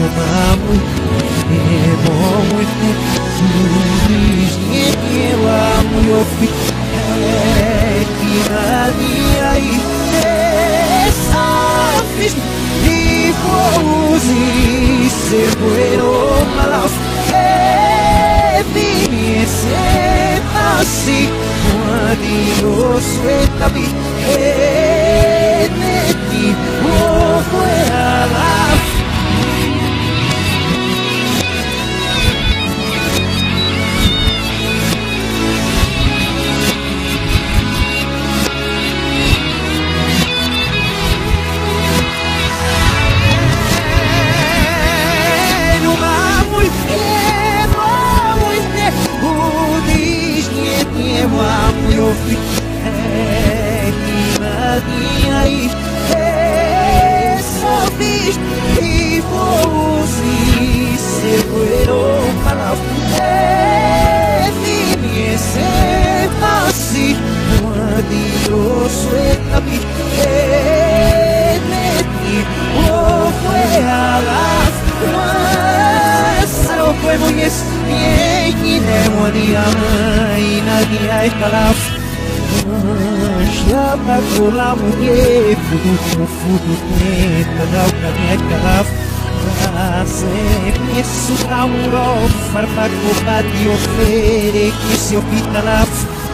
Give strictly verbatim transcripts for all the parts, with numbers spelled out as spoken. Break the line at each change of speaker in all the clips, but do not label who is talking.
amo, é bom muito, diz que eu amo, eu fico é que nadie aí sabes e vos e se bueno malas é bem se assim quando suelta mi é neti o foi a la eu fico é que nadie aí é só fiz e vou e se fueron para é me se assim quando eu suelta mi é neti o foi a la saro fue muy es bien y demonia y nadie a escalar chama por la mulher fudo fudo tenta não caminha calaf sempre isso amor farmaco bati ofere que se opita lá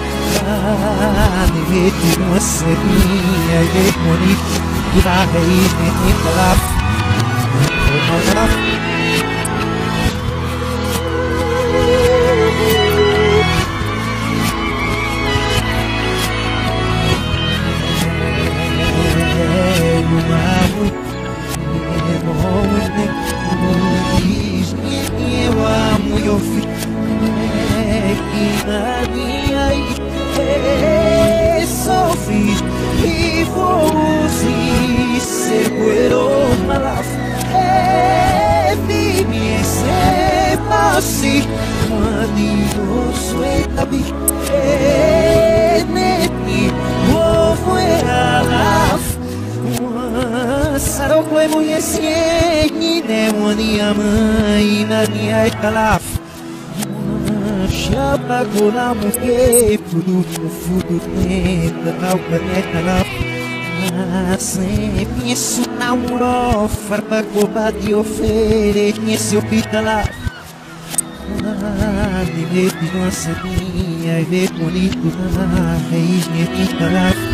de ver uma seria de bonito da raiz de calaf eu amo, eu fico é que nadie aí é só fiz e vou e se puedo malas é me sepa assim quando suelta mi é neti o foi a la Saro fue muy esien y demonia mãe na minha escalaf chapa com a mulher fudo fudo tenta não conecta na sempre isso namorou farmaco bati ofere nesse hospital de ver de nossa minha e ver bonito na raiz minha escalaf